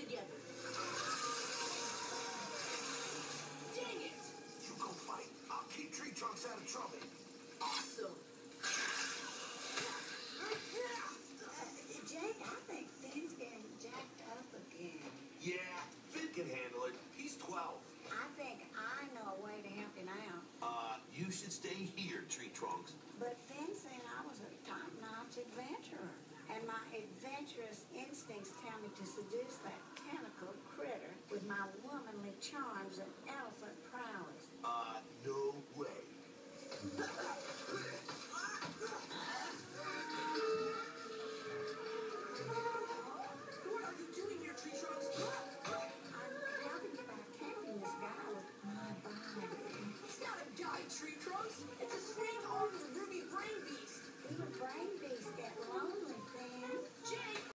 together. Dang it! You go fight. I'll keep Tree Trunks out of trouble. Awesome. Jake, I think Finn's getting jacked up again. Yeah, Finn can handle it. He's 12. I think I know a way to help him out. You should stay here, Tree Trunks. But Finn said I was a top-notch adventurer. And my adventurous instincts tell me to seduce that tentacle critter with my womanly charms and